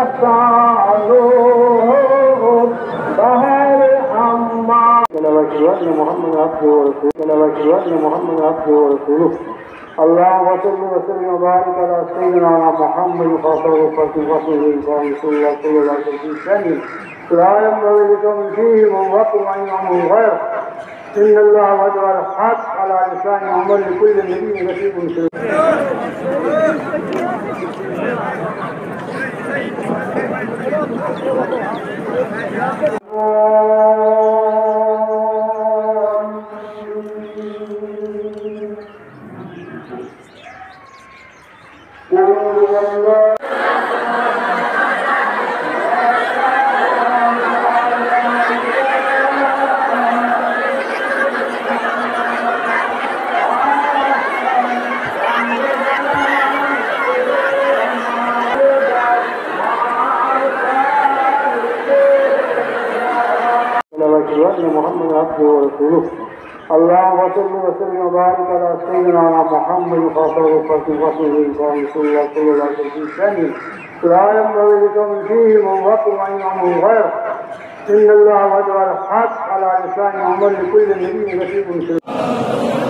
يفعلون بهر أما وأشهد أن محمد عبده ورسوله اللهم صل وسلم وبارك على سيدنا محمد خاتم رسوله صلى الله عليه وسلم لا ينبغي لكم فيه من وقت وإنهم غير إن الله وجع الحق على لسان عمر لكل نبي نصيب مسلم وأشهد أن محمد عبده ورسوله اللهم صل وسلم وبارك على سيدنا محمد خاتم رسوله صلى الله عليه وسلم لا ينبغي لكم فيه من وقت وإنهم غير إن الله وجع الحق على لسان عمر لكل نبي نصيب مسلم